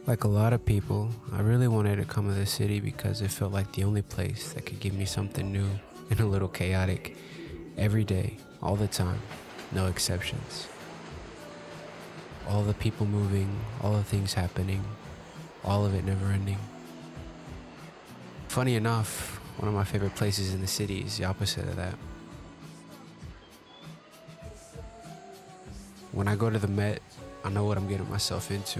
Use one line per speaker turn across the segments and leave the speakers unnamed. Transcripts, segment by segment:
Like a lot of people, I really wanted to come to the city because it felt like the only place that could give me something new and a little chaotic every day, all the time, no exceptions. All the people moving, all the things happening, all of it never ending. Funny enough, one of my favorite places in the city is the opposite of that. When I go to the Met, I know what I'm getting myself into.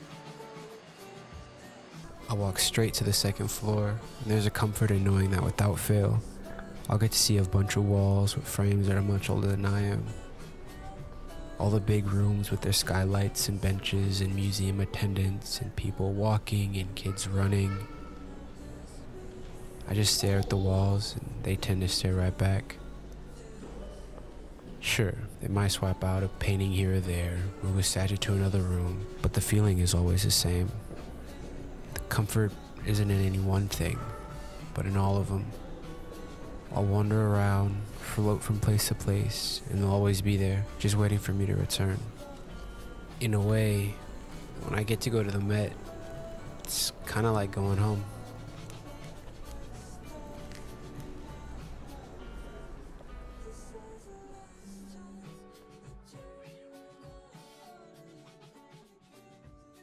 I walk straight to the second floor, and there's a comfort in knowing that without fail, I'll get to see a bunch of walls with frames that are much older than I am. All the big rooms with their skylights and benches and museum attendants and people walking and kids running. I just stare at the walls and they tend to stare right back. Sure, they might swap out a painting here or there, move a statue to another room, but the feeling is always the same. The comfort isn't in any one thing, but in all of them. I'll wander around, float from place to place, and they'll always be there, just waiting for me to return. In a way, when I get to go to the Met, it's kind of like going home.